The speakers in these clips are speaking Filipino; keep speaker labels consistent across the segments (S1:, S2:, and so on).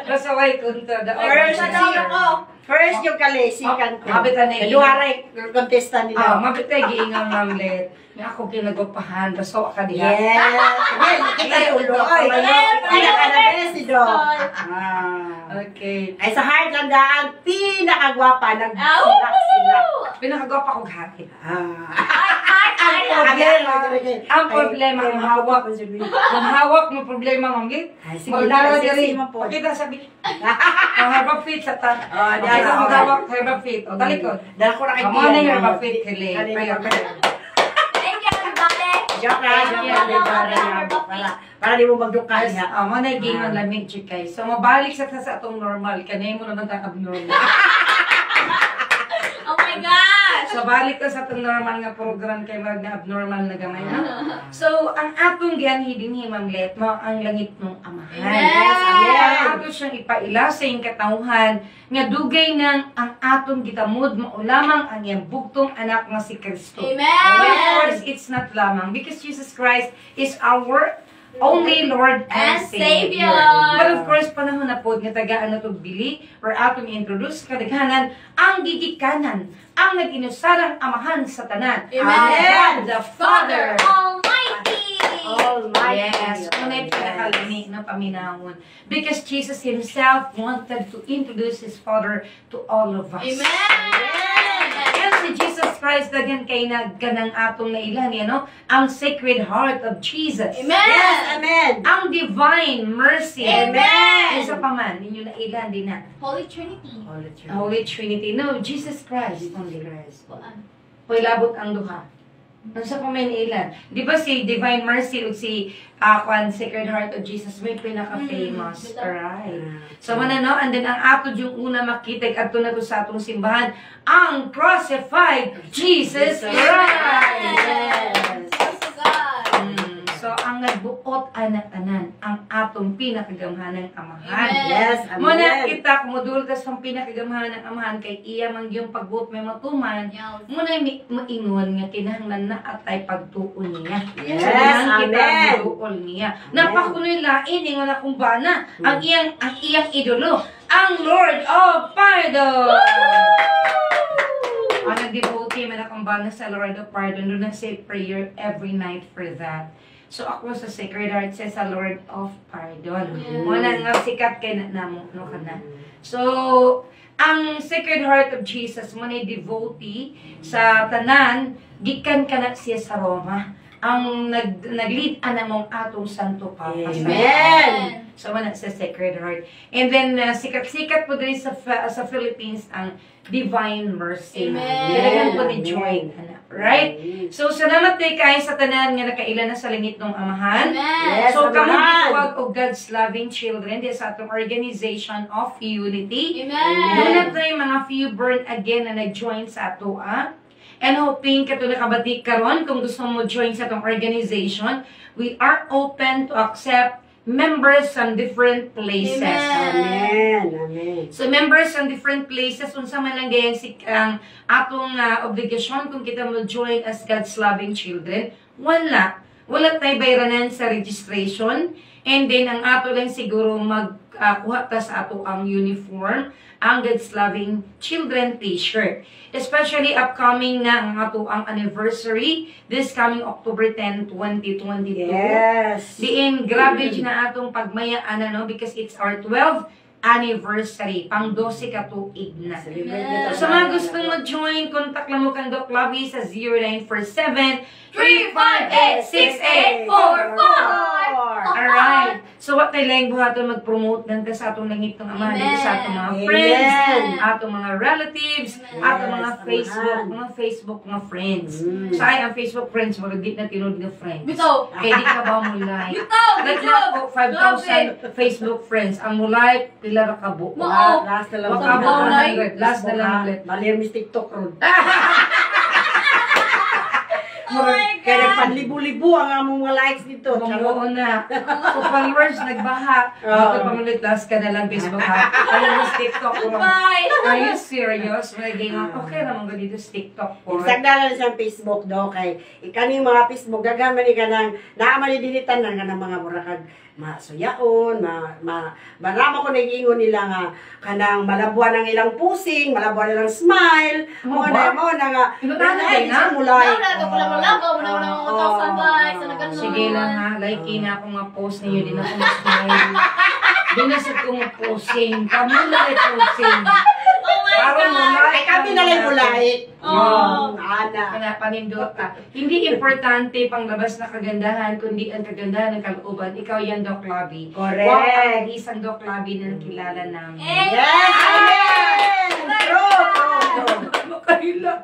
S1: Masaway kunto.
S2: First yung kalesikan ko.
S1: Mabitan na
S2: Luwari, contestant nila.
S1: Mabitay giingang mamlet. May ako kinagupahan. Baso ka diha.
S2: Yes. Kita yung ulo. Ay, pinaka-na-best si Do.
S1: Okay.
S2: Ay, sa Heartland, pinakagwapa. Nag-silak-silak.
S1: Pinakagwapa kong hati.
S2: Ang
S1: problema, ang hawak. Ang hawak mo problema, mamlet. Maularo diri. Pakita sabi. Ang herbal fit sa ta. Pakita mo hawak herbal fit. O, talikod.
S2: Dahil ko nakikita.
S1: Amo na yung herbal fit. Kili.
S2: Joke lang. Para di mo magdukan niya.
S1: Amo na yung gingon lamig chikay. So, mabalik sa atong normal. Kanay mo naman ang abnormal.
S3: Oh my gosh!
S1: So, balik ka sa itong normal nga program kay mag na abnormal na gamay. So, ang atong gianhidin himamlet mo ang langit ng amahan.
S3: Yes!
S1: Ang ato siyang ipaila sa iyong katauhan nga dugay ng ang atong gitamod mo lamang ang iyang bugtong anak nga si Kristo.
S3: Amen!
S1: But of course, it's not lamang because Jesus Christ is our only Lord and Savior. But of course, panahon na po nga tagaan na itong bili or atong introduce kadaghanan ang gigikanan, ang nag-inusarang amahan sa tanan.
S3: Amen!
S1: God the Father
S3: Almighty!
S1: Yes, unay pinakalini na paminahon. Because Jesus Himself wanted to introduce His Father to all of us.
S3: Amen!
S1: And si Jesus Christ dagan kay nagganang atong nailan no? Ang Sacred Heart of Jesus.
S3: Amen!
S2: Yes, amen.
S1: Ang Divine Mercy.
S3: Amen!
S1: Isa pa man, ninyo nailan din na.
S3: Holy Trinity.
S1: Holy Trinity. No, Jesus Christ. Only Christ.
S3: Kuan.
S1: Pailabot ang duha. Ano sa pamanilan? Di ba si Divine Mercy o si Sacred Heart of Jesus may pinaka-famous. Alright. So, no? And then, ang ato yung una makita, ato na to sa atong simbahan, ang crucified Jesus Christ.
S3: Yes! Praise God!
S1: So, ang nagbuot anak-anan, ang atong pinakagamhanang amahan.
S3: Amen.
S2: Yes, amen.
S1: Muna kita, kumudul ka sa pinakagamhanan ng amahan, kay iya mang yung pagbuot may matuman,
S3: Yes.
S1: muna maingon nga kinahanglan na atay pagtuon niya.
S2: Yes,
S1: Kinahanglan kita
S2: amen.
S1: magduol niya. Napakunoy lain, ingon na kung bana, ang iyang idolo, ang Lord of Pardon. Ang nag-devotee, man akong bana sa Lord of Pardon, doon na say prayer every night for that. So ako sa Sacred Heart says sa Lord of Pardon.
S3: Yes.
S1: Muna nga sikat kay namo no kana. So ang Sacred Heart of Jesus mo na devotee sa tanan gikan kana siya sa Roma. Ang nag-lead anamong atong Santo Papa.
S2: Amen.
S1: So man sa Sacred Heart. And then sikat-sikat po din sa Philippines ang Divine Mercy.
S3: Amen.
S1: Dalagan po ni join. Right? So, salamat kay sa tanan nga nakailan na sa langit ng amahan.
S3: Amen.
S2: Yes,
S1: So, kamo
S2: amahan.
S1: gitawag og God's loving children di sa atong Organization of Unity.
S3: Amen.
S1: Doon na tayo mga few born again na nag-join sa ato, And hoping kato nakabatik karon kung gusto mo join sa atong organization, we are open to accept members from different places.
S2: Amen. Amen.
S1: So members from different places, unsa man lang gayang ang atong obligasyon kung kita mo join as God's loving children, wala tayo bayranan sa registration, and then ang ato lang siguro magkuha ta sa ato ang uniform, ang God's loving children t-shirt. Especially upcoming na ang ato ang anniversary this coming October 10, 2022.
S2: Yes.
S1: Diin, grabe na atong pagmayaan no, because it's our 12th anniversary. Pang 12 katuig na.
S3: Amen.
S1: So, sa mga gusto mo join, contact lang mo kang Doc Lavi sa 0947-358-6844. Alright. So, what tayo lang buhaton mag-promote ng sa atong langit ng ama, dito sa atong mga friends,
S2: Amen.
S1: atong mga relatives,
S3: Amen.
S1: atong mga
S2: Yes,
S1: Facebook, mga friends.
S2: Mm.
S1: So, ay, ang Facebook friends, magagit na tinod ng friends.
S3: Bitaw.
S1: Kaya di ka ba mo like?
S3: Bitaw.
S1: Like na po, 5,000 Facebook friends. Ang mo like, pila ra ka bu.
S3: Oo.
S2: Last na lang.
S1: Waka
S3: Bitaw,
S1: ba
S3: like.
S1: 100? Last na lang ulit.
S2: Bali yung TikTok ron.
S3: Oh my
S2: Kaya
S3: God.
S2: nagpanlibu-libu ang among mga likes dito.
S1: Oo na. So, followers, nagbaha. Bakit pamulit last ka na lang Facebook ha? Ano mas TikTok ko?
S3: Bye.
S1: Are you serious? Magiging okay naman ko dito sa TikTok ko.
S2: Isagdala na siyang Facebook do kay ikani mga Facebook daghan man ka nang naamali dinitan na nga ng mga burakag masuyaon, marama ko nag-ingon nila nga kanang malabuan ang ilang pusing, malabuan ang ilang smile, mo na nga.
S1: Inutan na kayo na?
S2: Mulay.
S3: Lagaw, wala mo mga 1,000 likes, na ganun.
S1: Sige lang ha, like na ako nga post niyo, di na ako mag-smile. Di na sa kong posing. Kamu na rin posing.
S3: Oh my
S1: Parang
S3: God!
S1: mulay.
S2: Ay, kami na lang mulay.
S3: Oh.
S2: Ana.
S1: Kaya panindot ka. Hindi importante panglabas na kagandahan, kundi ang kagandahan ng kalooban. Ikaw yan, Doc Labi.
S2: Correct.
S1: Wow, ang isang Doc Labi na nakilala namin.
S2: Yes! Amen! True!
S1: Makahila.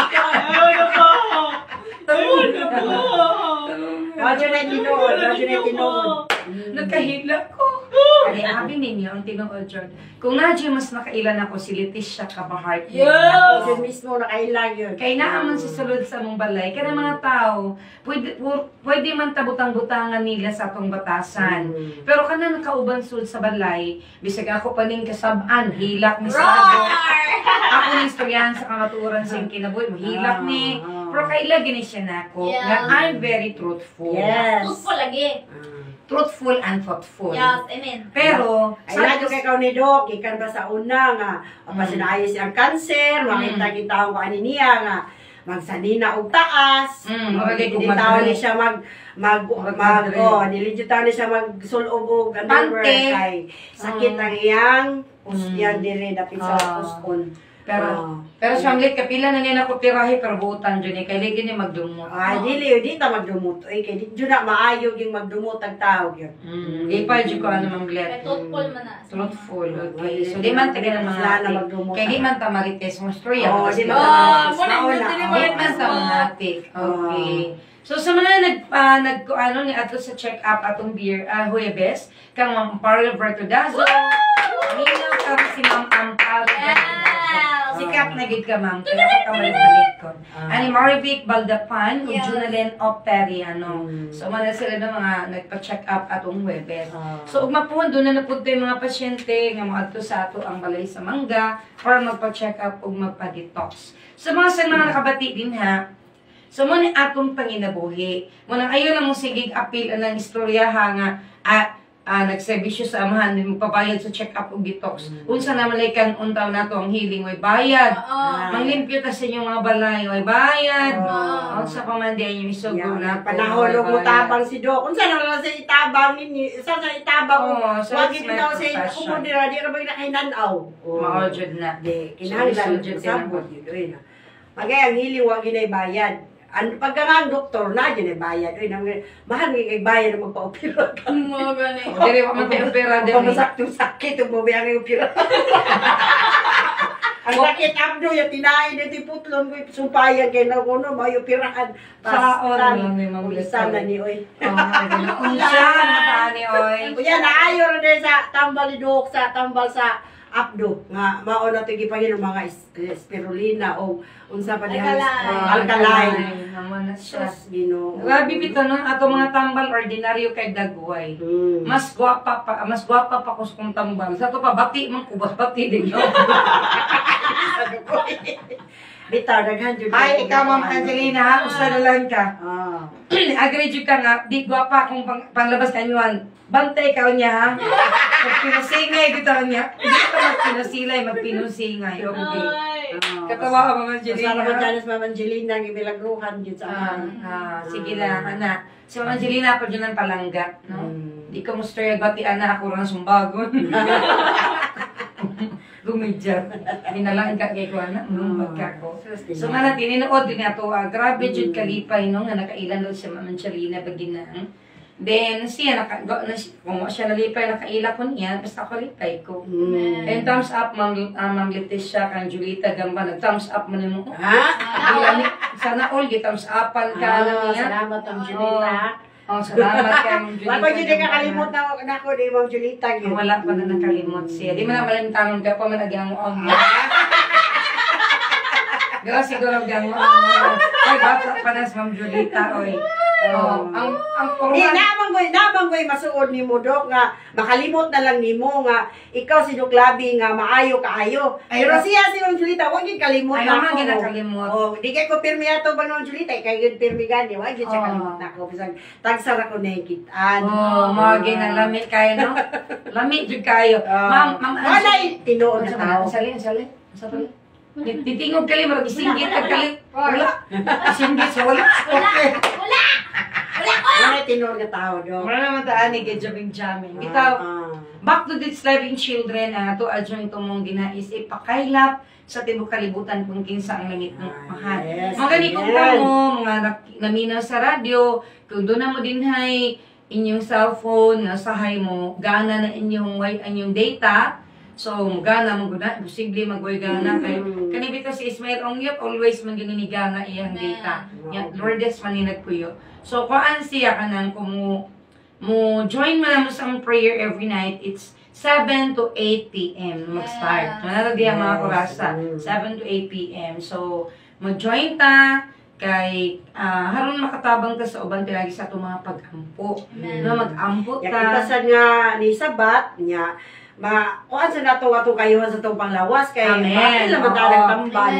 S2: Radyo na tinuod, radyo na tinuod.
S1: Nakahila ko. Kaya habi ninyo ang tinuod dyan. Kung nadyo mas nakailan ako, si Leticia Cabahart.
S2: Ako din mismo nakailang yun.
S1: Kaya naaman si sulod sa mong balay. Kaya mga tao, pwede man tabutang-butangan nila sa atong batasan. Pero kana nakauban sulod sa balay, bisag ako pa ning kasaban, hilak ni sa ako ning istoryahan sa kangaturan sa kinabuhi, hilak ni. Pero kaila gini siya na ako.
S3: Yeah.
S1: Nga I'm very truthful.
S2: Yes.
S3: Gusto lagi.
S1: Truthful and thoughtful.
S3: Yes, amen.
S2: Ay,
S1: Pero,
S2: radyo kay ikaw ni Doc, ikan ba sa una nga, masinayos siyang cancer, makita kita ko ani niya nga, magsanina og taas,
S1: Magaling kung
S2: hindi tao ni
S1: magdali.
S2: siya nilijutan ni siya magsulob og underwear
S1: Pante.
S2: kay sakit ang iyang pusyan dire dapit sa puspon.
S1: Pero siyanglit, kapila na niya nakupirahe, pero buutan dyan eh. Kaya lagi niya magdumot.
S2: Ay, di ta magdumot. Ay, kay di na maayo yung magdumot ang tao yun.
S1: Ipay dyan ko ano mang
S3: Kaya
S1: glet.
S3: thoughtful man na.
S1: Truthful. Okay. So, di man taga ng mga
S2: Wala na
S1: atik.
S2: magdumot.
S1: Kaya di man tamarites mo storya.
S2: Oo, di man
S3: Oh,
S2: tamaris.
S3: muna,
S2: Nauna,
S3: hindi
S2: oo.
S1: Di man sa mga atik. Okay. So, sa mga ano ni ato sa check-up atong beer, Huwebes, kang Ma'am Parla Bertodazo, Minaw kang si Ma'am Amparo. Sikat na gid ka, ma'am. Kaya ka balik ko. Ani Marivic Baldapan, ug
S3: Yes.
S1: Junalen Operi, ano. So, man sila na mga nagpa-check up atong Huwebes.
S2: Ah.
S1: So, ug mapuhon doon na napunta yung mga pasyente nga maadto sa ato ang balay sa Mangga para magpa-check up ug magpa-detox. So, sa mga nakabati din ha, so mo ni akong panginabuhi. Mo nang ayo na mo sigig apil ang istorya ha nga nagserbisyo sa amahan din magpabayad sa check-up ug detox. Unsa na malaykan untaw nato ang healing way bayad. Manglimpyo ta sa inyong mga balay way bayad. Unsa pa man diay yung isugo na
S2: Panahon mo tabang si Doc. Unsa na lang sa itabang ninyo? Sa itabang
S1: Oo, so
S2: wag
S1: it's
S2: gid
S1: my
S2: daw sa
S1: profession.
S2: kumo dira di ra ba kinahanglan-aw.
S1: Maojud na.
S2: Di kinahanglan
S1: Suljud
S2: sa
S1: din
S2: sabot
S1: ako.
S2: yun. Uy, na. Magay ang hili wag ginay bayad. Ang pagka nga ang doktor na ginay bayad. Uy, mahal nga kay bayad ang magpa-opera ka.
S3: Mga gani.
S1: Diri wa man tayo opera
S2: Kung
S1: din.
S2: masaktong sakit, ug mo ang opera. Ang sakit abdo yung tinain ito putlon ko sumpayan kay na kuno may operahan.
S1: Saon lang ni Ma'am
S2: Ulisan na ni oy.
S1: Unsa na ni oy.
S2: Kuya naayo ra din sa tambal ni Doc sa tambal sa abdo nga mao na tigi pa yun mga spirulina o unsa pa diha alkaline.
S1: Naman na siya.
S2: Sus Ginoo.
S1: Grabe bitaw no ato mga tambal ordinaryo kay dagway. Mas gwapa pa ko sa kong tambal. Sa to pa bati man ko bati din yo.
S2: Bitaw daghan jud.
S1: Ay ikaw Ma'am Angelina ha, usa na lang ka. Agree jud ka nga, di gwapa kung panglabas kanyuan. Bantay ka niya ha. Magpinusingay bitaw niya. Hindi ka magpinusilay, magpinusingay. Okay. Katawa ka Ma'am Angelina.
S2: Salamat dyan sa Ma'am Angelina ang ibilagruhan jud sa
S1: Sige lang, ana. Si Ma'am Angelina ako dyan ang palangga, no? Di ka mo story bati ana ako lang sumbagon. Lumidjar. Minalang ka kay ko ana, lumbag ka ko. So nga natin, tinuod din ato, grabe jud kalipay no nga nakailan daw si Ma'am Angelina baginang. Then siya kung siya nalipay nakaila ko niya, basta ako lipay ko. And thumbs up Ma'am Leticia kang Julita Gamba, nag-thumbs up man mo. Sana all thumbs upan ka na niya.
S2: Salamat Ma'am Julita.
S1: Oh, salamat kay Ma'am Julita.
S2: Wala ko jud kakalimot na ako ni Ma'am Julita gyud.
S1: Wala pa na nakalimot siya. Di mo na malimtangon ka pa man agyang on. Gawa siguro agyang on. Ay, bata pa na si Ma'am Julita, oy. ang
S2: Di
S1: program.
S2: namang ko'y masuod ni mo, Dok, nga makalimot na lang nimo nga ikaw si Dok Labi nga maayo kaayo.
S1: Ay,
S2: Pero
S1: Dok.
S2: siya si Ma'am Julita, huwag yung kalimot
S1: Ay,
S2: na
S1: naman
S2: ako.
S1: ginakalimot.
S2: Oh, di kay ko pirmi ato ba Ma'am Julita, kay yun pirmi gani, huwag yung siya
S1: Oh.
S2: kalimot na ako. Bisag tagsara ko na yung kitaan.
S1: Mga ginalami kayo, no? Lami jud kayo. Ma'am,
S2: wala yung tinuod na tao.
S1: Salin. Titingog kali, marag isinggit ka kali. Wala. Isinggit sa wala. Okay.
S2: Wala yung tinuod na tao, Dok.
S1: Wala naman taan ni kay Jabing Jamming. Kita, back to this living children, to adjoin itong ginais, ipakailap sa tibok kalibutan kung kinsa ang langit ng mahal.
S2: Yes,
S1: Mga ganitong
S2: amen.
S1: kamo, mga naminaw sa radyo, kung doon na mo din hay inyong cellphone, nasahay mo, gana na inyong data, so gana mo guna, posible mag-way gana kay kanibito si Ismail Ongyot, always man gininigana iyang data. Yan, Lourdes maninag kuyo. So kuan siya kanang kung mo join mo na mo sa prayer every night, it's 7 to 8 p.m. mag-start. Manalo diya mga kurasa, 7 to 8 p.m. So, mo-join ta, kay haron makatabang ta sa uban lagi sa itong mga pag-ampo. No, mag-ampo
S2: Ya
S1: ta.
S2: kita sad nga ni Sabat nya kuan sa nato ato kayo sa tong panglawas kay
S1: Amen.
S2: bakit naman ta
S1: Oo.
S2: nagtamban.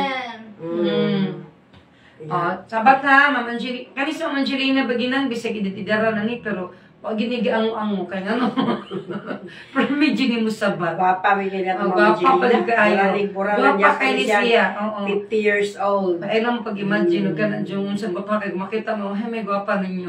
S1: Sabat ha, Ma'am Angelina. Kani sa Ma'am Angelina baginang bisag iditidara na ni, pero wag ginigaang mo kay ano. Pero medyo ni mo sabat.
S2: Gwapa mi kini ato
S1: Gwapa
S2: mga
S1: pa rin kaayo.
S2: Buralan
S1: Gwapa kay ni siya. Oo.
S2: 50 years old.
S1: Ay lang pag-imagine ka na dyan sa gwapa kay makita mo, hey, may gwapa ninyo.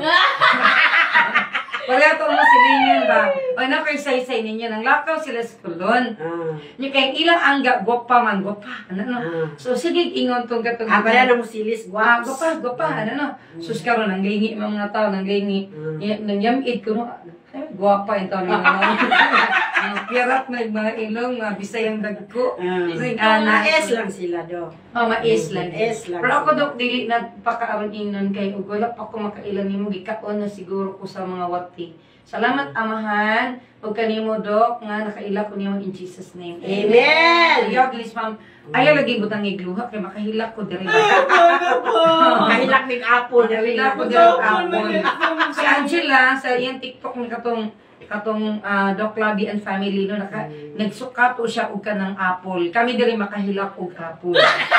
S1: Wala ko mo silingan ba? O na kay say ninyo nang lakaw sila sa kulon. Nya kay ilang angga gwapa man gwapa. Ano no? So sige ingon tong katong.
S2: Pala na mo silis gwaps.
S1: Gwapa, ano no? Sus karon nang gaingi mga tao nang gaingi. Nang yamid ko no. Ay, gwapa yung tao nila. Pirat na yung mga ilong, mga bisayang dagko.
S2: Mais lang sila do.
S1: Mais lang.
S2: Mais lang.
S1: Pero ako dok dili nagpakaawan inon kay ug wala pa ko makailan nimo gikaon na siguro ko sa mga wati. Salamat amahan ug kanimo dok nga nakaila ko nimo in Jesus name.
S2: Amen.
S1: Yo please ma'am. Ayaw lagi butang igluha kay makahilak ko diri.
S2: Kahilak mig apple.
S1: Nakahilak ko diri apple. Si Angela sa iyang TikTok ni katong Doc Labi and family no nagsukato siya og kanang apple. Kami diri makahilak og apple.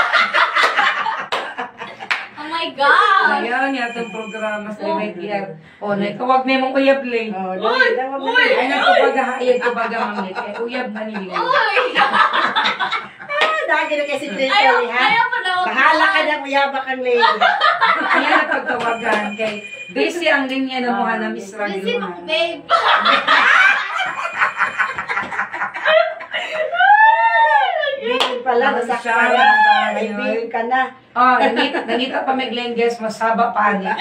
S3: Oh my God!
S1: Ayan, yatong programa sa MTR. O, nakawag na mong uyab lang.
S2: Uy!
S1: Ay, nakapagahayag ko baga mamit. Kaya uyab na nila.
S3: Uy!
S2: Dagi na kasi din
S3: Ayaw,
S2: ha.
S3: ayaw pa daw.
S2: Bahala ka na uyaba kang lady.
S1: Ayan, napagtawagan. Kay busy ang linya na mga na Miss Radio.
S3: Busy mo, babe.
S2: Bigil pala, nasakpa na. May bigil ka na.
S1: Oh, nangita pa may Glenn guest, masaba pa ni.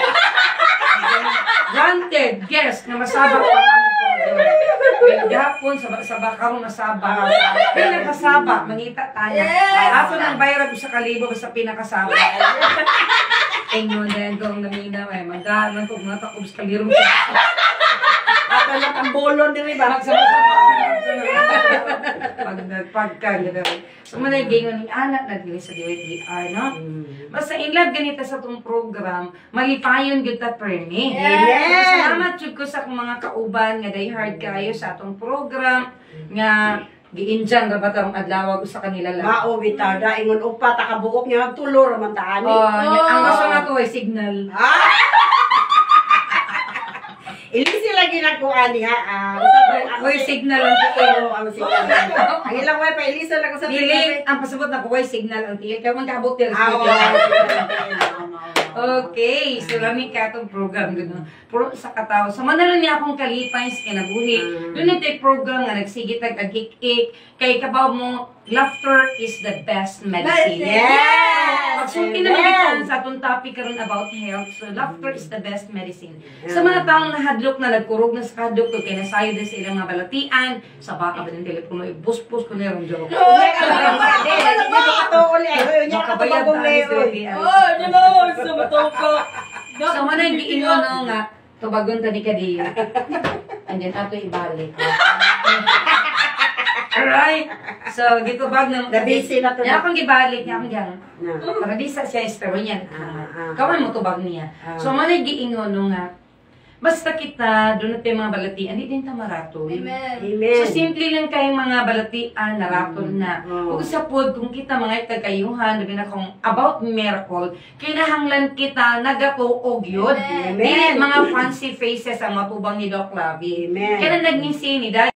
S1: Granted, guest, na masaba pa ang program. Kaya gahapon, saba karong masaba. Kaya nakasaba, mangita tayo. Ako nang bayran sa kalibo, basta pinakasaba. Ingon din kung namina, may magdahan kung mga takob sa kaliro mo.
S2: Ako lang ang bolon din ba?
S1: Pagka, gano'n. So, manay gingon ni anak na dili sa DWR, no? Basta in love ganito sa itong program, malipayon yun ta permi.
S2: Amen!
S1: Salamat yun ko sa akong mga kauban nga die hard kayo sa atong program nga giinjan ra ba tarong adlaw sa kanila lang.
S2: Mao bitaw da ingon upa ta kabuok niya magtulo ra man ta ani.
S1: Ang gusto nga ko ay signal.
S2: Ilisi lagi na ko ani ha.
S1: Uy, signal ang tiil.
S2: Ang signal. Ang ilang way pa ilisa lang ko sa
S1: Dili, ang pasabot na ko ay signal ang tiil. Kaya magkabot din. Okay, so lami ka itong program gano'n. Pero sa katao, sa manalo niya akong kalipay sa kinabuhi. Doon ito program nga nagsigit nag-agik-ik. Kay kabaw mo, laughter is the best medicine.
S2: Yes!
S1: Pagsulti naman ito sa atong topic karon about health. So, laughter is the best medicine. Sa mga taong nahadlok na nagkurog na sa kadlok, kaya nasayo din sa ilang mga balatian, sa baka ba ng telepono, ibus-bus ko na yung joke. Makabayad tayo sa So, man ang giingon no nga, tubagon ta ni Kadiyo. And then, ato ibalik. Alright. So, dito bag na...
S2: Nabisi na to
S1: Yan
S2: na.
S1: akong gibalik niya akong gang.
S2: Na.
S1: Para di sa siya estero niyan.
S2: Ah.
S1: Kawan mo tubag niya. So, manay giingon nung nga, basta kita, doon natin mga balatian, di din tamaraton.
S3: Amen.
S2: Amen.
S1: So, simple lang kayong mga balatian, naratol na.
S2: Oo.
S1: Kung sa pod, kung kita mga itagayuhan, labi na kung about miracle, kinahanglan kita, nagatuog yun.
S2: Amen.
S1: Dili mga fancy faces ang matubang ni Doc Lavi.
S2: Amen.
S1: Kaya naging sini, dahil